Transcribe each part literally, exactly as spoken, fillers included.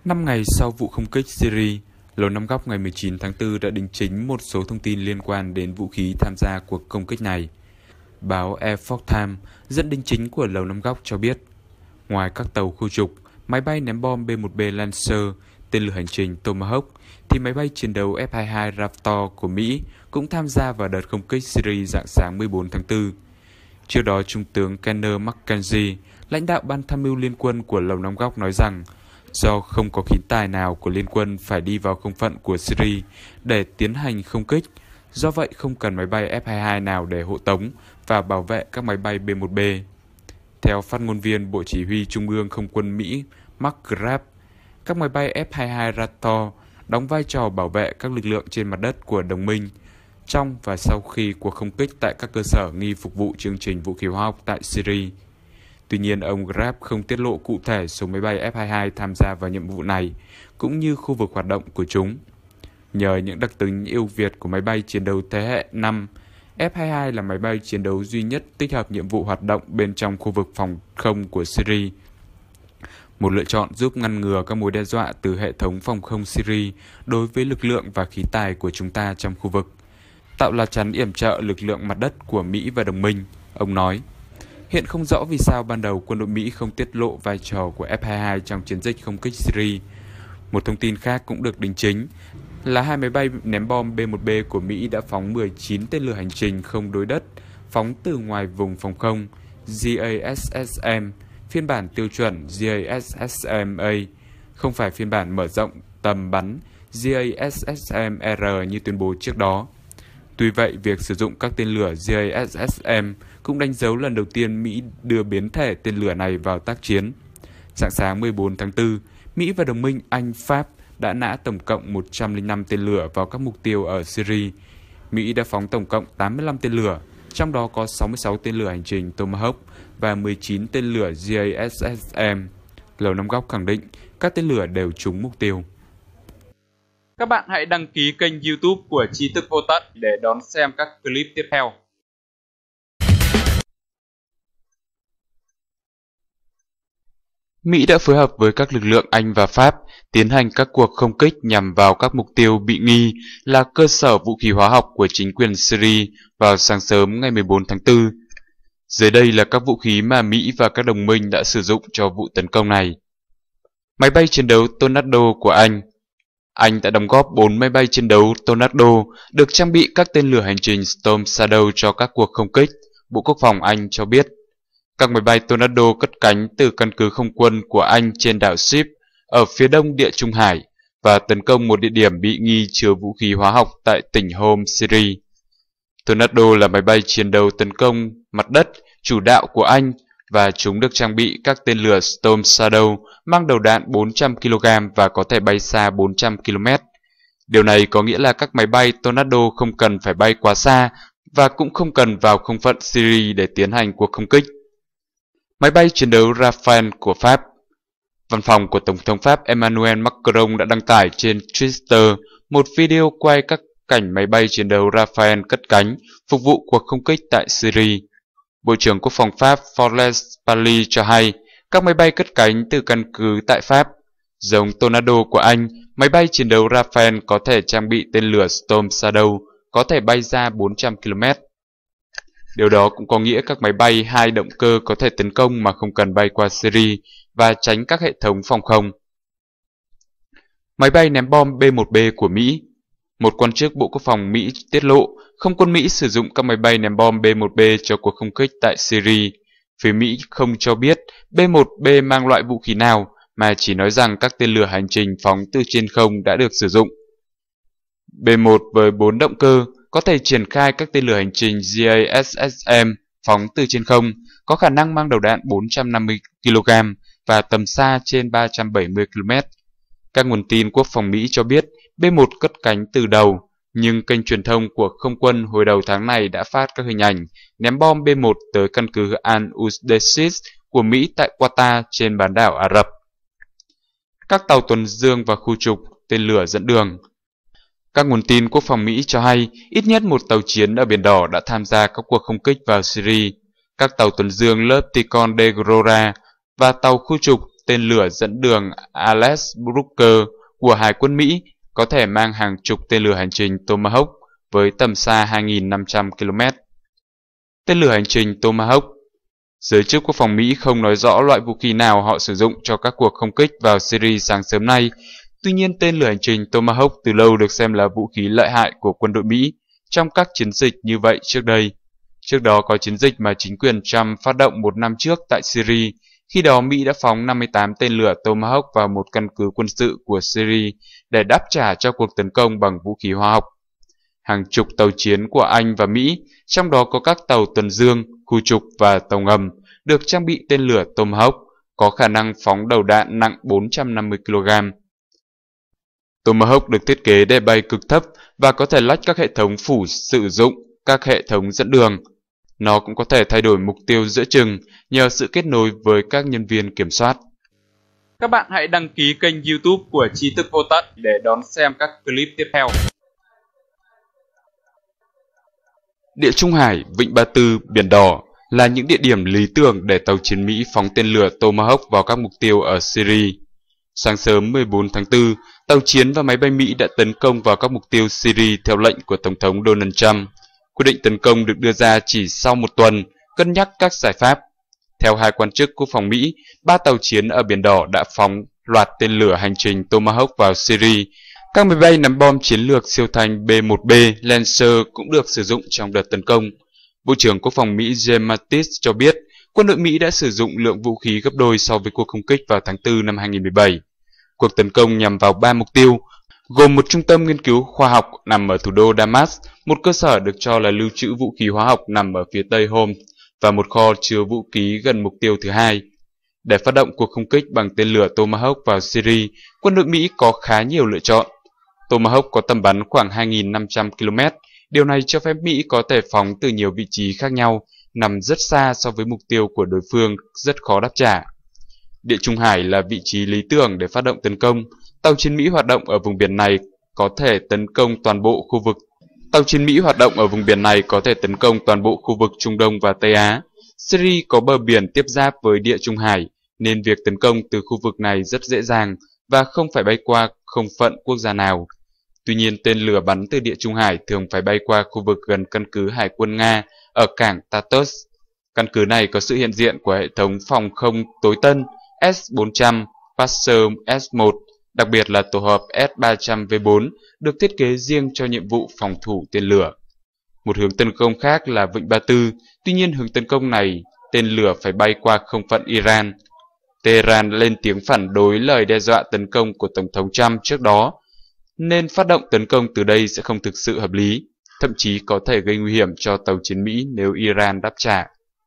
Năm ngày sau vụ không kích Syria, Lầu Năm Góc ngày mười chín tháng tư đã đính chính một số thông tin liên quan đến vũ khí tham gia cuộc công kích này. Báo Air Force Times dẫn đính chính của Lầu Năm Góc cho biết, ngoài các tàu khu trục, máy bay ném bom B một B Lancer, tên lửa hành trình Tomahawk, thì máy bay chiến đấu F hai mươi hai Raptor của Mỹ cũng tham gia vào đợt không kích Syria rạng sáng mười bốn tháng tư. Trước đó, Trung tướng Kenneth McKenzie, lãnh đạo ban tham mưu liên quân của Lầu Năm Góc nói rằng, do không có khí tài nào của liên quân phải đi vào không phận của Syria để tiến hành không kích, do vậy không cần máy bay F hai mươi hai nào để hộ tống và bảo vệ các máy bay B một B. Theo phát ngôn viên Bộ Chỉ huy Trung ương Không quân Mỹ Mark Graff, các máy bay F hai mươi hai Raptor đóng vai trò bảo vệ các lực lượng trên mặt đất của đồng minh trong và sau khi cuộc không kích tại các cơ sở nghi phục vụ chương trình vũ khí hóa học tại Syria. Tuy nhiên, ông Graff không tiết lộ cụ thể số máy bay F hai mươi hai tham gia vào nhiệm vụ này, cũng như khu vực hoạt động của chúng. Nhờ những đặc tính ưu việt của máy bay chiến đấu thế hệ năm, F hai mươi hai là máy bay chiến đấu duy nhất tích hợp nhiệm vụ hoạt động bên trong khu vực phòng không của Syria. Một lựa chọn giúp ngăn ngừa các mối đe dọa từ hệ thống phòng không Syria đối với lực lượng và khí tài của chúng ta trong khu vực, tạo lá chắn yểm trợ lực lượng mặt đất của Mỹ và đồng minh, ông nói. Hiện không rõ vì sao ban đầu quân đội Mỹ không tiết lộ vai trò của F hai mươi hai trong chiến dịch không kích Syria. Một thông tin khác cũng được đính chính là hai máy bay ném bom B một B của Mỹ đã phóng mười chín tên lửa hành trình không đối đất phóng từ ngoài vùng phòng không G A S S M, phiên bản tiêu chuẩn G A S S M A, không phải phiên bản mở rộng tầm bắn G A S S M R như tuyên bố trước đó. Tuy vậy, việc sử dụng các tên lửa G A S S M cũng đánh dấu lần đầu tiên Mỹ đưa biến thể tên lửa này vào tác chiến. Rạng sáng mười bốn tháng tư, Mỹ và đồng minh Anh, Pháp đã nã tổng cộng một trăm lẻ năm tên lửa vào các mục tiêu ở Syria. Mỹ đã phóng tổng cộng tám mươi lăm tên lửa, trong đó có sáu mươi sáu tên lửa hành trình Tomahawk và mười chín tên lửa G A S S M. Lầu Năm Góc khẳng định các tên lửa đều trúng mục tiêu. Các bạn hãy đăng ký kênh YouTube của Tri Thức Vô Tận để đón xem các clip tiếp theo. Mỹ đã phối hợp với các lực lượng Anh và Pháp tiến hành các cuộc không kích nhằm vào các mục tiêu bị nghi là cơ sở vũ khí hóa học của chính quyền Syria vào sáng sớm ngày mười bốn tháng tư. Dưới đây là các vũ khí mà Mỹ và các đồng minh đã sử dụng cho vụ tấn công này. Máy bay chiến đấu Tornado của Anh. Anh đã đóng góp bốn máy bay chiến đấu Tornado được trang bị các tên lửa hành trình Storm Shadow cho các cuộc không kích, Bộ Quốc phòng Anh cho biết. Các máy bay Tornado cất cánh từ căn cứ không quân của Anh trên đảo Ship ở phía đông Địa Trung Hải và tấn công một địa điểm bị nghi chứa vũ khí hóa học tại tỉnh Homs, Syria. Tornado là máy bay chiến đấu tấn công mặt đất chủ đạo của Anh và chúng được trang bị các tên lửa Storm Shadow mang đầu đạn bốn trăm ki lô gam và có thể bay xa bốn trăm ki lô mét. Điều này có nghĩa là các máy bay Tornado không cần phải bay quá xa và cũng không cần vào không phận Syria để tiến hành cuộc không kích. Máy bay chiến đấu Rafale của Pháp. Văn phòng của Tổng thống Pháp Emmanuel Macron đã đăng tải trên Twitter một video quay các cảnh máy bay chiến đấu Rafale cất cánh phục vụ cuộc không kích tại Syria. Bộ trưởng Quốc phòng Pháp Forest Parly cho hay các máy bay cất cánh từ căn cứ tại Pháp. Giống Tornado của Anh, máy bay chiến đấu Rafale có thể trang bị tên lửa Storm Shadow, có thể bay ra bốn trăm ki lô mét. Điều đó cũng có nghĩa các máy bay hai động cơ có thể tấn công mà không cần bay qua Syria và tránh các hệ thống phòng không. Máy bay ném bom B một B của Mỹ. Một quan chức Bộ Quốc phòng Mỹ tiết lộ không quân Mỹ sử dụng các máy bay ném bom B một B cho cuộc không kích tại Syria. Phía Mỹ không cho biết B một B mang loại vũ khí nào, mà chỉ nói rằng các tên lửa hành trình phóng từ trên không đã được sử dụng. B một với bốn động cơ có thể triển khai các tên lửa hành trình G A S S M phóng từ trên không, có khả năng mang đầu đạn bốn trăm năm mươi ki lô gam và tầm xa trên ba trăm bảy mươi ki lô mét. Các nguồn tin quốc phòng Mỹ cho biết B một cất cánh từ đầu, nhưng kênh truyền thông của không quân hồi đầu tháng này đã phát các hình ảnh ném bom B một tới căn cứ Al-Udeid của Mỹ tại Qatar trên bán đảo Ả Rập. Các tàu tuần dương và khu trục, tên lửa dẫn đường. Các nguồn tin quốc phòng Mỹ cho hay ít nhất một tàu chiến ở Biển Đỏ đã tham gia các cuộc không kích vào Syria. Các tàu tuần dương lớp Ticon de Grora và tàu khu trục tên lửa dẫn đường Alex Brooker của Hải quân Mỹ có thể mang hàng chục tên lửa hành trình Tomahawk với tầm xa hai nghìn năm trăm ki lô mét. Tên lửa hành trình Tomahawk. Giới chức quốc phòng Mỹ không nói rõ loại vũ khí nào họ sử dụng cho các cuộc không kích vào Syria sáng sớm nay. Tuy nhiên, tên lửa hành trình Tomahawk từ lâu được xem là vũ khí lợi hại của quân đội Mỹ trong các chiến dịch như vậy trước đây. Trước đó có chiến dịch mà chính quyền Trump phát động một năm trước tại Syria. Khi đó, Mỹ đã phóng năm mươi tám tên lửa Tomahawk vào một căn cứ quân sự của Syria để đáp trả cho cuộc tấn công bằng vũ khí hóa học. Hàng chục tàu chiến của Anh và Mỹ, trong đó có các tàu tuần dương, khu trục và tàu ngầm, được trang bị tên lửa Tomahawk, có khả năng phóng đầu đạn nặng bốn trăm năm mươi ki lô gam. Tomahawk được thiết kế để bay cực thấp và có thể lách các hệ thống phủ sử dụng các hệ thống dẫn đường. Nó cũng có thể thay đổi mục tiêu giữa chừng nhờ sự kết nối với các nhân viên kiểm soát. Các bạn hãy đăng ký kênh YouTube của Tri Thức Vô Tận để đón xem các clip tiếp theo. Địa Trung Hải, Vịnh Ba Tư, Biển Đỏ là những địa điểm lý tưởng để tàu chiến Mỹ phóng tên lửa Tomahawk vào các mục tiêu ở Syria. Sáng sớm mười bốn tháng tư, tàu chiến và máy bay Mỹ đã tấn công vào các mục tiêu Syria theo lệnh của Tổng thống Donald Trump. Quyết định tấn công được đưa ra chỉ sau một tuần, cân nhắc các giải pháp. Theo hai quan chức quốc phòng Mỹ, ba tàu chiến ở Biển Đỏ đã phóng loạt tên lửa hành trình Tomahawk vào Syria. Các máy bay ném bom chiến lược siêu thanh B một B Lancer cũng được sử dụng trong đợt tấn công. Bộ trưởng Quốc phòng Mỹ James Mattis cho biết, quân đội Mỹ đã sử dụng lượng vũ khí gấp đôi so với cuộc không kích vào tháng tư năm hai nghìn không trăm mười bảy. Cuộc tấn công nhằm vào ba mục tiêu, gồm một trung tâm nghiên cứu khoa học nằm ở thủ đô Damas, một cơ sở được cho là lưu trữ vũ khí hóa học nằm ở phía tây Homs và một kho chứa vũ khí gần mục tiêu thứ hai. Để phát động cuộc không kích bằng tên lửa Tomahawk vào Syria, quân đội Mỹ có khá nhiều lựa chọn. Tomahawk có tầm bắn khoảng hai nghìn năm trăm ki lô mét, điều này cho phép Mỹ có thể phóng từ nhiều vị trí khác nhau, nằm rất xa so với mục tiêu của đối phương, rất khó đáp trả. Địa Trung Hải là vị trí lý tưởng để phát động tấn công. Tàu chiến Mỹ hoạt động ở vùng biển này có thể tấn công toàn bộ khu vực. Tàu chiến Mỹ hoạt động ở vùng biển này có thể tấn công toàn bộ khu vực Trung Đông và Tây Á. Syria có bờ biển tiếp giáp với Địa Trung Hải, nên việc tấn công từ khu vực này rất dễ dàng và không phải bay qua không phận quốc gia nào. Tuy nhiên, tên lửa bắn từ Địa Trung Hải thường phải bay qua khu vực gần căn cứ Hải quân Nga ở cảng Tartus. Căn cứ này có sự hiện diện của hệ thống phòng không tối tân S bốn trăm, Passer S một, đặc biệt là tổ hợp S ba trăm V bốn, được thiết kế riêng cho nhiệm vụ phòng thủ tên lửa. Một hướng tấn công khác là Vịnh Ba Tư, tuy nhiên hướng tấn công này, tên lửa phải bay qua không phận Iran. Tehran lên tiếng phản đối lời đe dọa tấn công của Tổng thống Trump trước đó, nên phát động tấn công từ đây sẽ không thực sự hợp lý, thậm chí có thể gây nguy hiểm cho tàu chiến Mỹ nếu Iran đáp trả.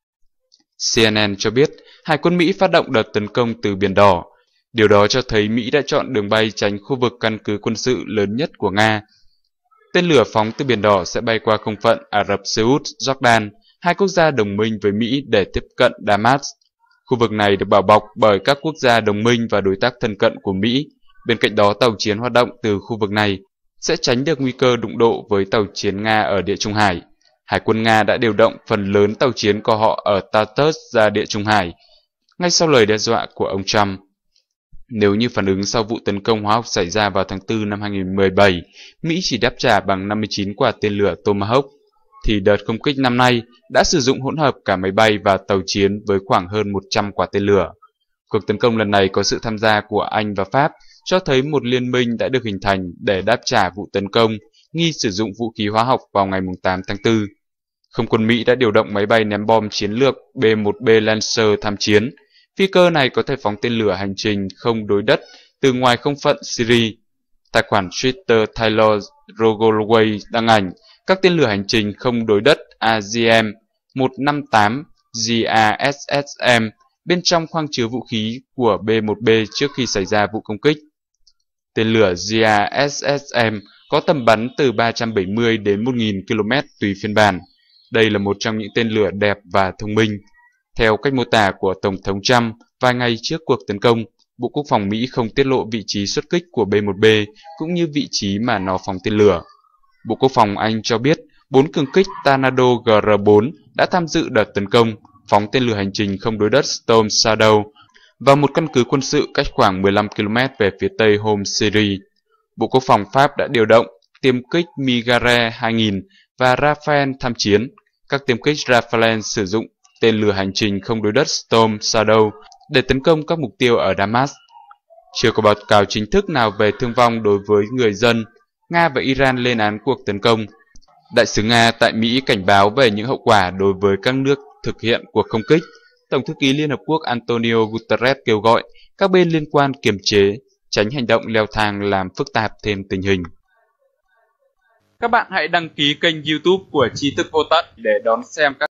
C N N cho biết, Hải quân Mỹ phát động đợt tấn công từ Biển Đỏ. Điều đó cho thấy Mỹ đã chọn đường bay tránh khu vực căn cứ quân sự lớn nhất của Nga. Tên lửa phóng từ Biển Đỏ sẽ bay qua không phận Ả Rập Xê Út, Jordan, hai quốc gia đồng minh với Mỹ để tiếp cận Damas. Khu vực này được bảo bọc bởi các quốc gia đồng minh và đối tác thân cận của Mỹ. Bên cạnh đó, tàu chiến hoạt động từ khu vực này sẽ tránh được nguy cơ đụng độ với tàu chiến Nga ở Địa Trung Hải. Hải quân Nga đã điều động phần lớn tàu chiến của họ ở Tartus ra Địa Trung Hải, ngay sau lời đe dọa của ông Trump. Nếu như phản ứng sau vụ tấn công hóa học xảy ra vào tháng tư năm hai nghìn không trăm mười bảy, Mỹ chỉ đáp trả bằng năm mươi chín quả tên lửa Tomahawk, thì đợt không kích năm nay đã sử dụng hỗn hợp cả máy bay và tàu chiến với khoảng hơn một trăm quả tên lửa. Cuộc tấn công lần này có sự tham gia của Anh và Pháp, cho thấy một liên minh đã được hình thành để đáp trả vụ tấn công nghi sử dụng vũ khí hóa học vào ngày tám tháng tư. Không quân Mỹ đã điều động máy bay ném bom chiến lược B một B Lancer tham chiến. Phi cơ này có thể phóng tên lửa hành trình không đối đất từ ngoài không phận Syria. Tài khoản Twitter Taylor Rogoway đăng ảnh các tên lửa hành trình không đối đất A G M một năm tám G A S S M bên trong khoang chứa vũ khí của B một B trước khi xảy ra vụ công kích. Tên lửa G A S S M có tầm bắn từ ba trăm bảy mươi đến một nghìn ki lô mét tùy phiên bản. Đây là một trong những tên lửa đẹp và thông minh. Theo cách mô tả của Tổng thống Trump, vài ngày trước cuộc tấn công, Bộ Quốc phòng Mỹ không tiết lộ vị trí xuất kích của B một B cũng như vị trí mà nó phóng tên lửa. Bộ Quốc phòng Anh cho biết bốn cường kích Tornado G R bốn đã tham dự đợt tấn công, phóng tên lửa hành trình không đối đất Storm Shadow và một căn cứ quân sự cách khoảng mười lăm ki lô mét về phía tây Homs Syria. Bộ Quốc phòng Pháp đã điều động tiêm kích Migare hai nghìn và Rafale tham chiến. Các tiêm kích Rafale sử dụng tên lửa hành trình không đối đất Storm Shadow để tấn công các mục tiêu ở Damas. Chưa có báo cáo chính thức nào về thương vong đối với người dân. Nga và Iran lên án cuộc tấn công. Đại sứ Nga tại Mỹ cảnh báo về những hậu quả đối với các nước thực hiện cuộc không kích. Tổng thư ký Liên Hợp Quốc Antonio Guterres kêu gọi các bên liên quan kiềm chế, tránh hành động leo thang làm phức tạp thêm tình hình. Các bạn hãy đăng ký kênh YouTube của Tri Thức Vô Tận để đón xem các